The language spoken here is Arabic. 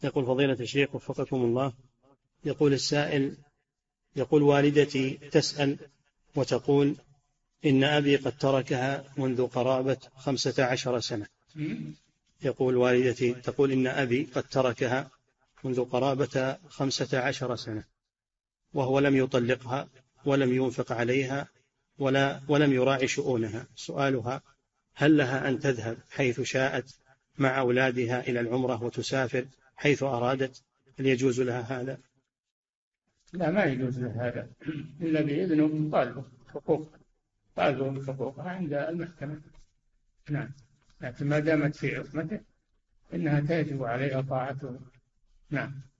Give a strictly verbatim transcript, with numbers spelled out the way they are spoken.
يقول فضيلة الشيخ وفقكم الله، يقول السائل، يقول والدتي تسأل وتقول إن أبي قد تركها منذ قرابة خمسة عشر سنة. يقول والدتي تقول إن أبي قد تركها منذ قرابة خمسة عشر سنة وهو لم يطلقها ولم ينفق عليها ولا ولم يراعي شؤونها. سؤالها: هل لها أن تذهب حيث شاءت مع أولادها إلى العمرة وتسافر حيث أرادت؟ هل يجوز لها هذا؟ لا، ما يجوز لها هذا إلا بإذن طالبه حقوق طالبه حقوقها عند المحكمة. نعم، لكن ما دامت في عصمته إنها تجب عليها طاعته. نعم.